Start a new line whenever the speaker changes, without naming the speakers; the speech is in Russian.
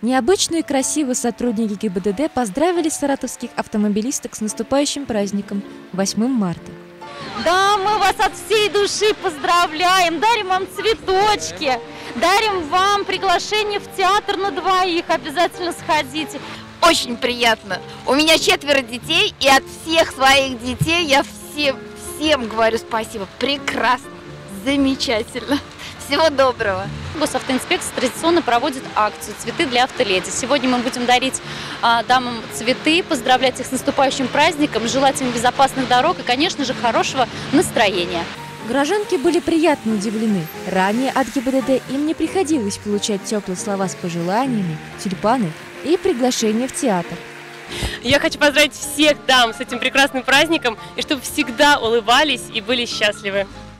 Необычно и красиво сотрудники ГИБДД поздравили саратовских автомобилисток с наступающим праздником 8 марта.
Да, мы вас от всей души поздравляем, дарим вам цветочки, дарим вам приглашение в театр на двоих, обязательно сходите.
Очень приятно. У меня 4 детей, и от всех своих детей я всем говорю спасибо. Прекрасно, замечательно. Всего доброго.
Госавтоинспекция традиционно проводит акцию «Цветы для автоледи». Сегодня мы будем дарить дамам цветы, поздравлять их с наступающим праздником, желать им безопасных дорог и, конечно же, хорошего настроения.
Горожанки были приятно удивлены. Ранее от ГИБДД им не приходилось получать теплые слова с пожеланиями, тюльпаны и приглашение в театр.
Я хочу поздравить всех дам с этим прекрасным праздником и чтобы всегда улыбались и были счастливы.